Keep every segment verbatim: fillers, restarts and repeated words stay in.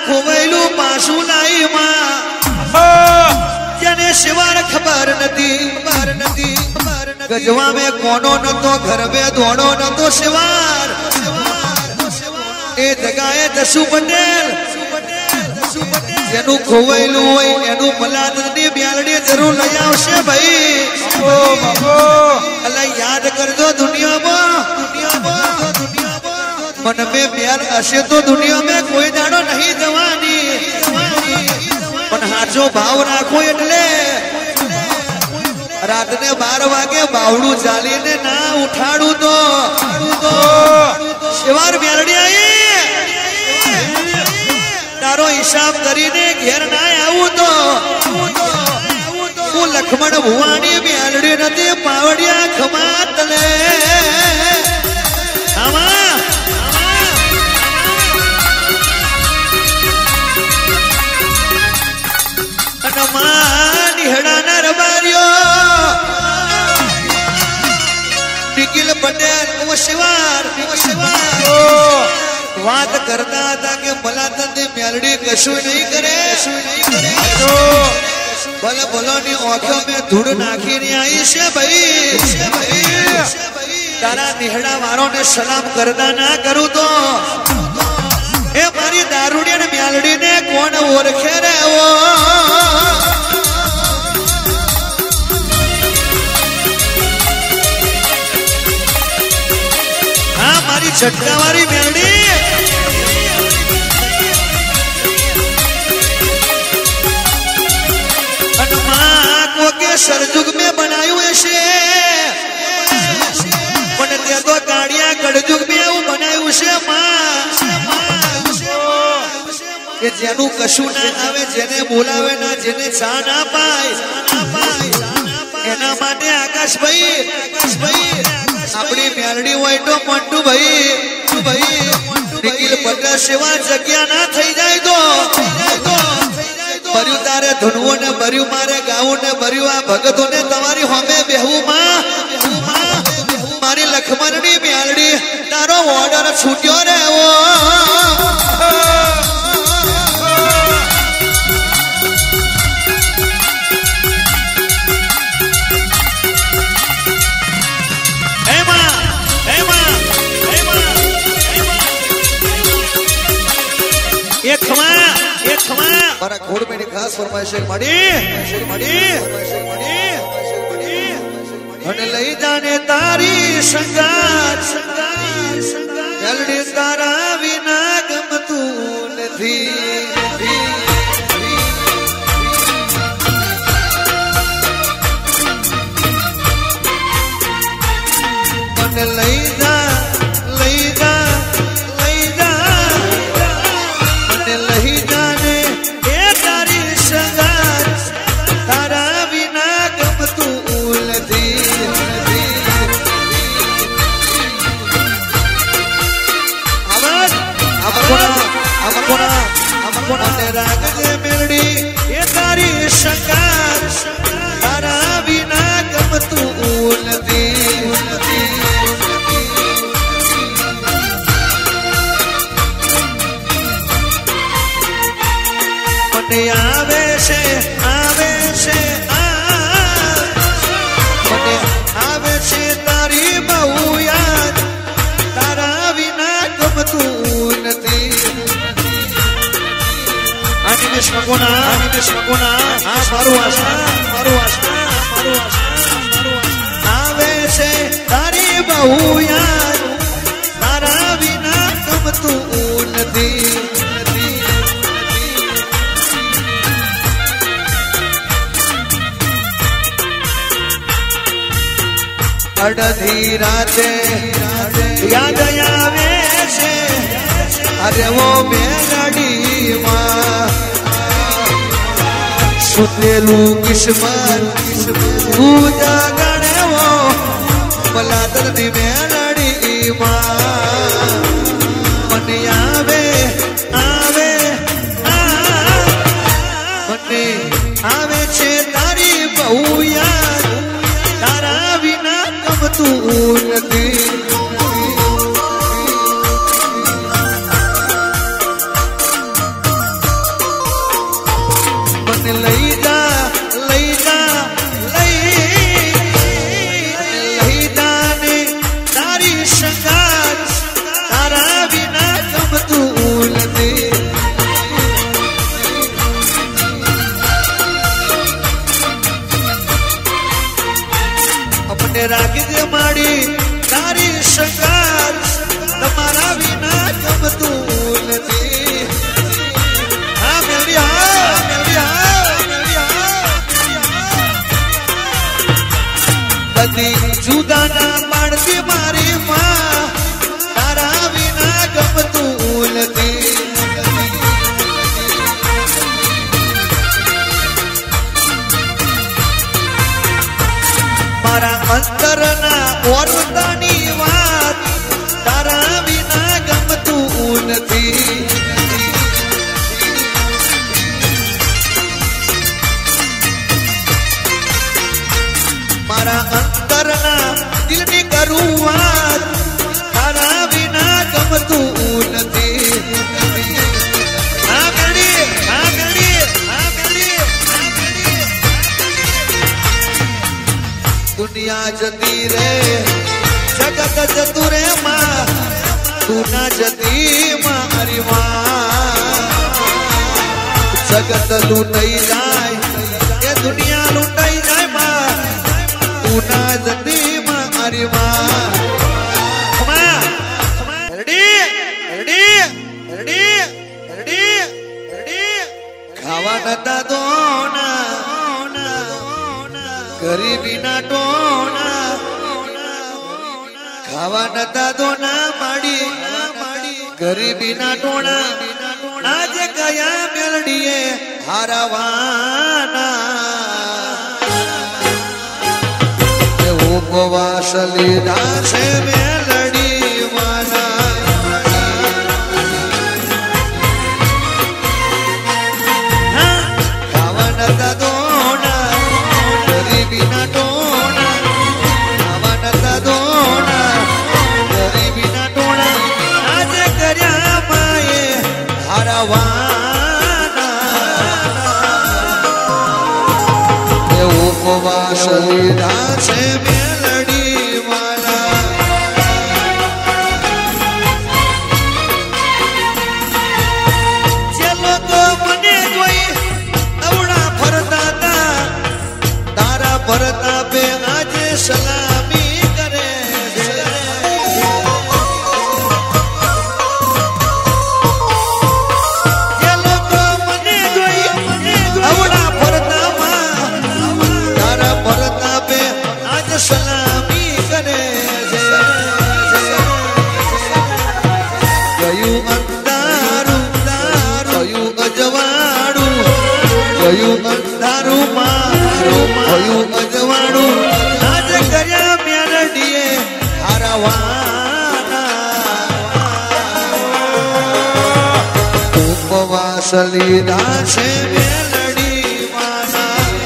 ખોવાયેલું પાછું લાઈ માં જેને શિવાર ખબર નથી ખબર નથી ગજવા મેં કોનો નતો ઘર બે દોડો નતો શિવાર એ જગાએ દસુ પટેલ જેનું ખોવાયેલું હોય એનું મલાદની બ્યાલડી જરૂર લઈ આવશે ભાઈ અલા યાદ કરજો દુનિયામાં દુનિયામાં દુનિયામાં मन में प्यार हसे तो दुनिया में कोई दाड़ो नहीं जवानी पण हाचो भाव राखो एटले रात ने बार वागे बावड़ू जाली ने ना उठाड़ू तो शिवार ब्यालड़ी आई तारो हिसाब करीने घेर ना आऊ तो तू लक्ष्मण भुवानी ब्यालड़ी नती पावड़िया खमात ले आमा निखिल पटेल वो शिवार वो शिवार बात करता था कि भला तंदी म्यालड़ी कशु नहीं करे नहीं करे भले भलो नी आंखों में धूड़ नाखी नहीं आई से भाई तारा निहड़ा वारों ने सलाम करता ना करूं तो ए मारी दारूड़ी ने म्यालड़ी ने कौन ओरखे रे वो झटका वाली मेलडी मां को के सरजुग में बनायु ऐसे पण ते तो गाड़िया कड़जुग में वो बनायु से मां के जेनु कशु ना आवे जेने बोलावे ना जेने चा ना पाए एना माटे आकाश भाई आकाश भाई अपनी म्यालड़ी होय तो मंटू भाई तू भाई निखिल पटेल सेवा जग्या ना થઈ જાય તો ભર્યું તારે ધનવો ને ભર્યું મારે ગાવું ને ભર્યું આ ભગતો ને તમારી હોમે બેહું માં મારી લખમણની म्यालड़ी તારો ઓર્ડર છૂટ્યો રે ઓ मारा घोड़ में खास फरमाइश मड़ी मड़ी मड़ी लई जाने तारी संगार जल्दी तारा विना गम तू नथी मन लई जा लई जा लई जा मन लई जाने राग जे मेलड़ी ये तारी शंकर तारा बिना गम तू उलती मने आवे से आवे से मने आवे से तारी बहु याद तारा बिना गम तू उलती Animes Magona, Animes Magona, ah maru asha, maru asha, maru asha, maru asha. Aave se tari bahu yaar, tara bina tum tu nadi. अडधी राते याद आवे से अरे वो मेलडी मां सुतेलू किस्मत तू जागणे वो मलादर दी मेलडी मां मन आवे आवे मने आवे छे तारी बहु यार तारा बिना कम तू नदी दुनिया जती रे जगत जतु रे मां तू ना जती मारी मां जगत लूटाई जाए ये दुनिया लूटाई जाए मां तू ना जती मारी मां रेडी रेडी रेडी रेडी रेडी खावा नता दोना गरीबी ना टोना खावा नता दोना माड़ी गरीबी ना टोना आज गया मेलड़िए हारवाना उपवास लीधा से मेलड़ी वाला खावा नता दोना गरीबी ना टोना खावा नता दोना गरीबी ना टोना आज कर्या माए हारवाना उपवास लीधा से मेलड़ी वाला चलो तो मने जोई अवड़ा फरता था तारा फरता पे आज सलामी करे चलो तो मने जोई अवड़ा फरता तारा फरता पे आज सलामी करे गયું અંધારું ગયું અજવાળું ગયું અંધારું મારું ગયું અજવાળું આજ કર્યા મેલડીએ હારવાના ઉપવાસ લીધા છે મેલડી વાના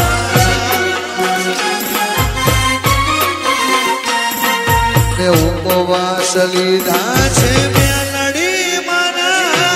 ઉપવાસ લીધા છે મેલડી માના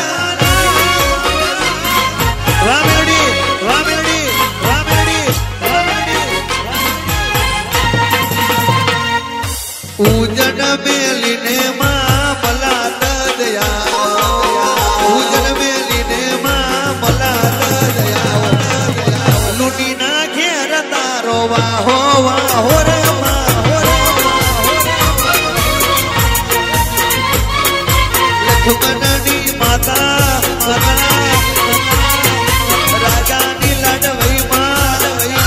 વાહ મેલડી વાહ મેલડી વાહ મેલડી વાહ મેલડી ઉજન મેલીને માં મલાત દયા ઉજન મેલીને માં મલાત દયા લૂટી ના ઘેર તારો વાહો વાહો રે માં લખમણની માતા રાજાની લડવઈ માં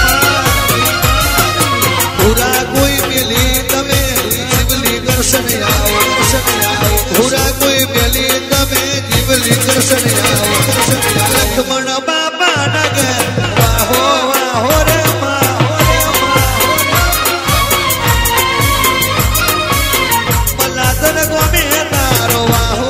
પૂરા કોઈ મેલી તમે જીવલી દર્શન આવો પૂરા કોઈ મેલી તમે જીવલી દર્શન આવો લખમણ બાપા નગર વાહો વાહો રે મલાતર ગોમે તારો વાહો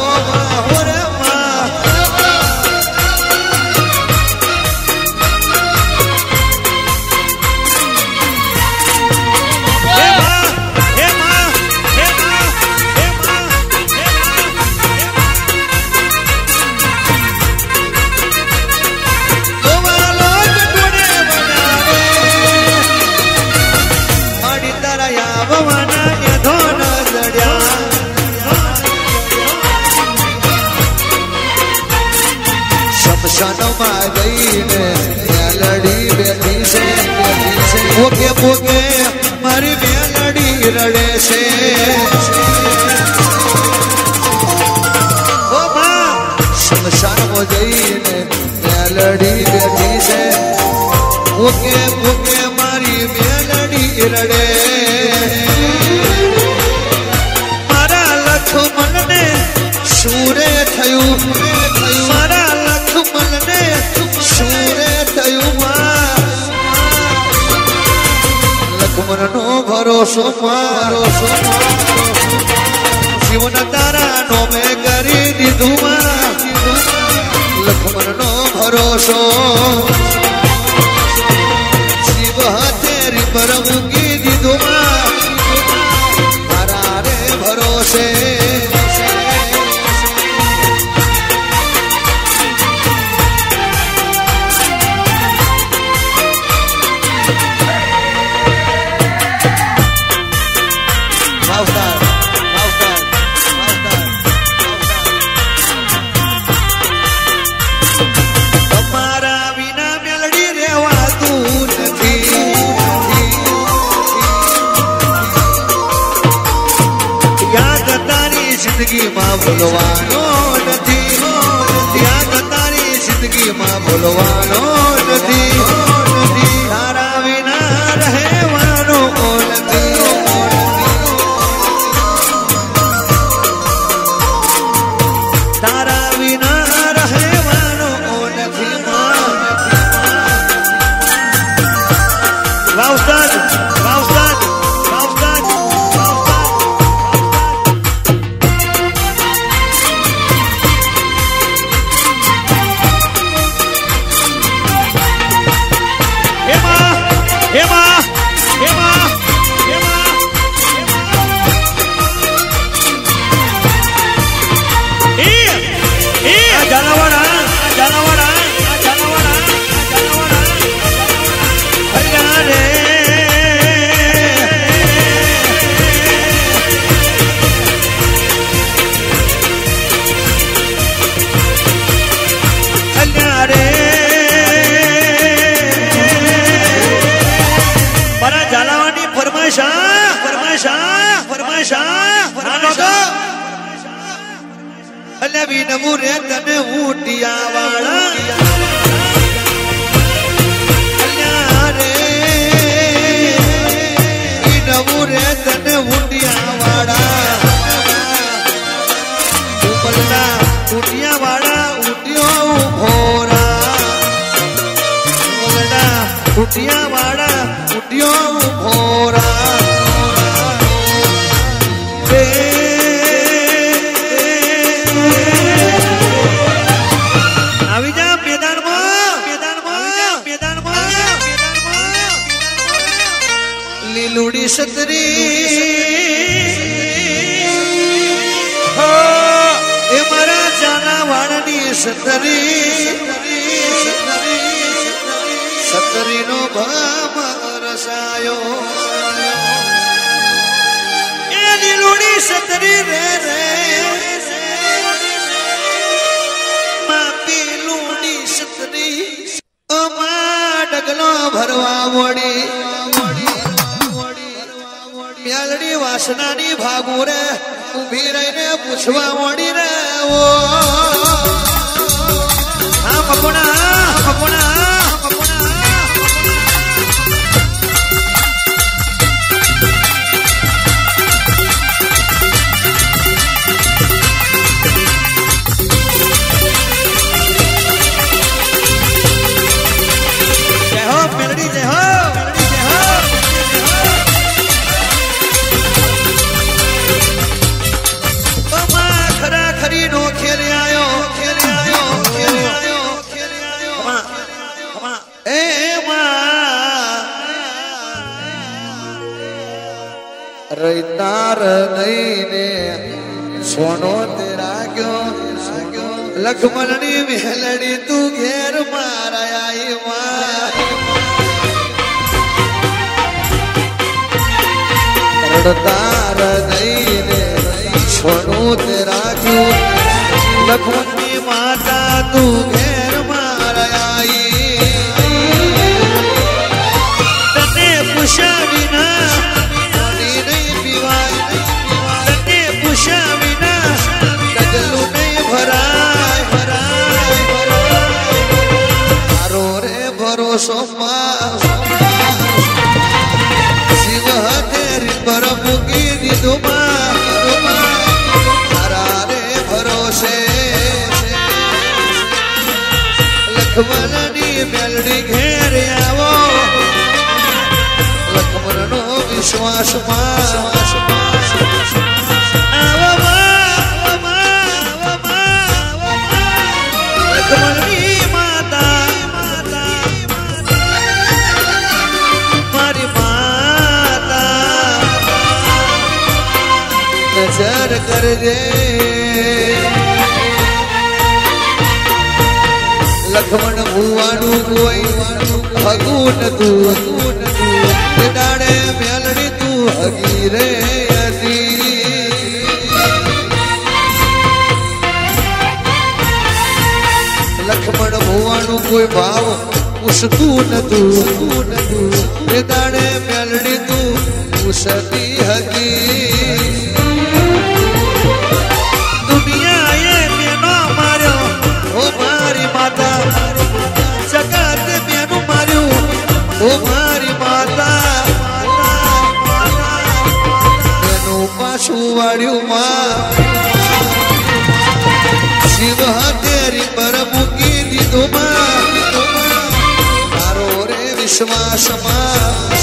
શમશાનમાં જઈને મેલડી બેઠી છે પોકે પોકે મારી મેલડી રડે છે ઓ માં શમશાનમાં જઈને મેલડી બેઠી છે પોકે પોકે મારી મેલડી રડે મારા લખમણને શૂરે થયું મારા લખમણને શૂરે થયું લખમણનો ભરોસો મારો જીવન તારા નો મેં કરી દીધું લખમણનો ભરોસો શિવ હથેરી પર મૂકી દીધું મારા રે ભરોસે जिंदगी मां भूलवानो नथी त्याग तारी जिंदगी मां भूलवानो नथी तारा विना रहेवानो नथी तारा विना रहेवानो नथी वाह उस्ताद वाह उस्ताद वाह उस्ताद हेमा हेमा हेमा हेमा ए ए जानवरा जानवरा जानवरा जानवरा हरियाणे हरियाणे मारा जालावानी फरमाइशा फरमाइशा फरमाइशा फरमाइशा अल्लाह भी नमू रे तने ऊटिया वाला अल्लाह रे भी नमू रे तने ऊटिया वाला ऊपरला ऊटिया वाला ऊटियो भोरा ऊपरला ऊटिया वाला ऊटियो भोरा लीलुड़ी सतरी ए मारा जाना वाणी सतरी सतरी नो भाम रसायो ए लीलुड़ी सतरी रे रे मां पीलुड़ी सतरी ओ मां डगलो भरवा मोड़ी म्यालड़ी वासनानी भागू रे उभी रहीने पूछवा मोड़ी रे वो हाँ पपुना पपुना पपुना जय हो मेलडी जय हो रैतार नहीं ने सोनो तेरा क्यों लक्ष्मणी मेलड़ी तू घेर मारा आई रड़तार नहीं ने सोनो तेरा क्यों लक्ष्मणी माता तू घेर मारा आई तने पुषा बिना विना गजलू नहीं भराय भराय भरो रे भरोसो शिव तेरी परमुगी निदुमा हरा रे भरोसे लक्ष्मणी मेलड़ी घेर आवो लक्ष्मण नो विश्वास मा माता मारी माता नजर कर दे लक्ष्मण भुवानु कोई हगुन तू डाड़े मेलड़ी तू हगी रे अदी लक्ष्मण भुवानु कोई भाव उस तू न तू दाड़े मेलड़ी तू उसती हगी ઓ મારી માતા એનું પાછું વાળ્યું માં શિવ હતેરી પર મૂકી દીધું માં તારો રે વિશ્વાસમાં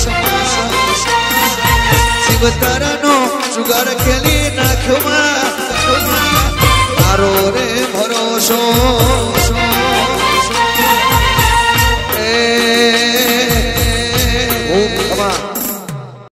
શિવ તારાનો જુગાર ખેલી નાખ્યો માં તારો રે ભરોસો